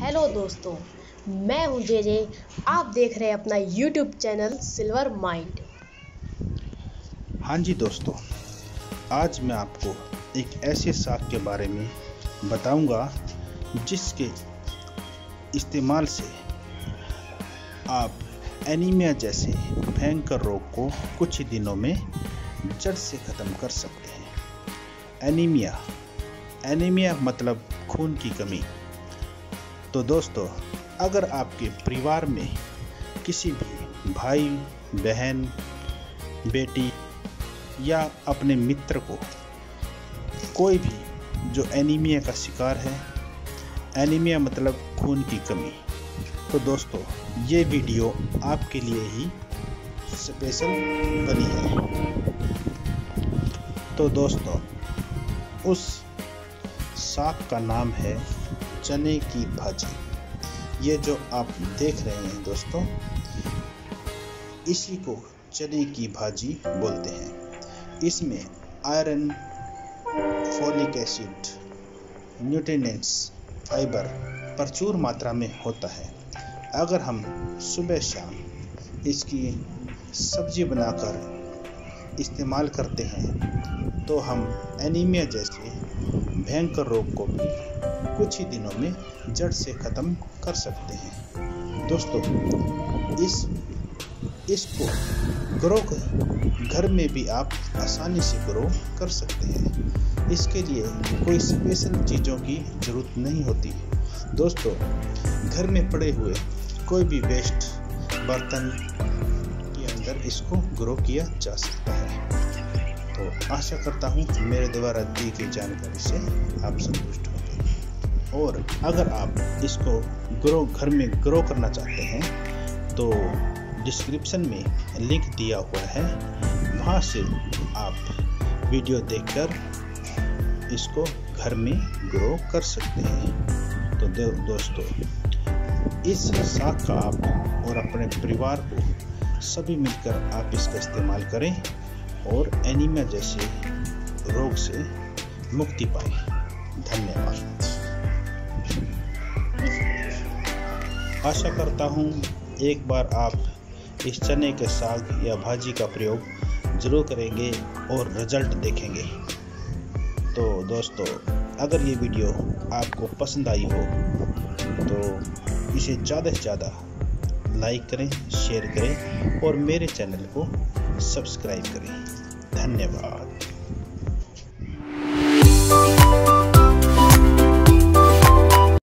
Hello दोस्तों, मैं हूं जे। आप देख रहे हैं अपना यूट्यूब चैनल सिल्वर माइंड। हाँ जी दोस्तों, आज मैं आपको एक ऐसे साग के बारे में बताऊंगा जिसके इस्तेमाल से आप एनीमिया जैसे भयंकर रोग को कुछ ही दिनों में जड़ से ख़त्म कर सकते हैं। एनीमिया मतलब खून की कमी। तो दोस्तों, अगर आपके परिवार में किसी भी भाई, बहन, बेटी या अपने मित्र को कोई भी जो एनीमिया का शिकार है, एनीमिया मतलब खून की कमी, तो दोस्तों ये वीडियो आपके लिए ही स्पेशल बनी है। तो दोस्तों, उस साग का नाम है चने की भाजी। ये जो आप देख रहे हैं दोस्तों, इसी को चने की भाजी बोलते हैं। इसमें iron, folic acid, nutrients, fibre प्रचुर मात्रा में होता है। अगर हम सुबह शाम इसकी सब्जी बनाकर इस्तेमाल करते हैं तो हम एनीमिया जैसे भयंकर रोग को भी कुछ ही दिनों में जड़ से ख़त्म कर सकते हैं। दोस्तों, इसको ग्रो घर में भी आप आसानी से ग्रो कर सकते हैं। इसके लिए कोई स्पेशल चीज़ों की ज़रूरत नहीं होती। दोस्तों, घर में पड़े हुए कोई भी वेस्ट बर्तन के अंदर इसको ग्रो किया जा सकता है। तो आशा करता हूँ मेरे द्वारा दी गई जानकारी से आप संतुष्ट होंगे। और अगर आप इसको घर में ग्रो करना चाहते हैं तो डिस्क्रिप्शन में लिंक दिया हुआ है, वहाँ से आप वीडियो देखकर इसको घर में ग्रो कर सकते हैं। तो दोस्तों, इस साग का आप और अपने परिवार को सभी मिलकर आप इसका इस्तेमाल करें और एनीमिया जैसे रोग से मुक्ति पाएं। धन्यवाद। आशा करता हूँ एक बार आप इस चने के साग या भाजी का प्रयोग जरूर करेंगे और रिजल्ट देखेंगे। तो दोस्तों, अगर ये वीडियो आपको पसंद आई हो तो इसे ज़्यादा से ज़्यादा लाइक करें, शेयर करें और मेरे चैनल को सब्सक्राइब करें। धन्यवाद।